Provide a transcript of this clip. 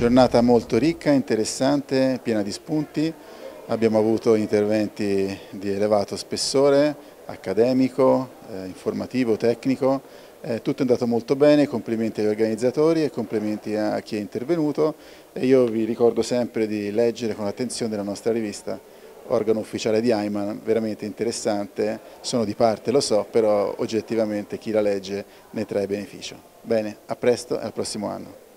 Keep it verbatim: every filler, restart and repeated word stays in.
giornata molto ricca, interessante, piena di spunti. Abbiamo avuto interventi di elevato spessore, accademico, eh, informativo, tecnico. Eh, tutto è andato molto bene, complimenti agli organizzatori e complimenti a chi è intervenuto. E io vi ricordo sempre di leggere con attenzione la nostra rivista, organo ufficiale di Ayman, veramente interessante. Sono di parte, lo so, però oggettivamente chi la legge ne trae beneficio. Bene, a presto e al prossimo anno.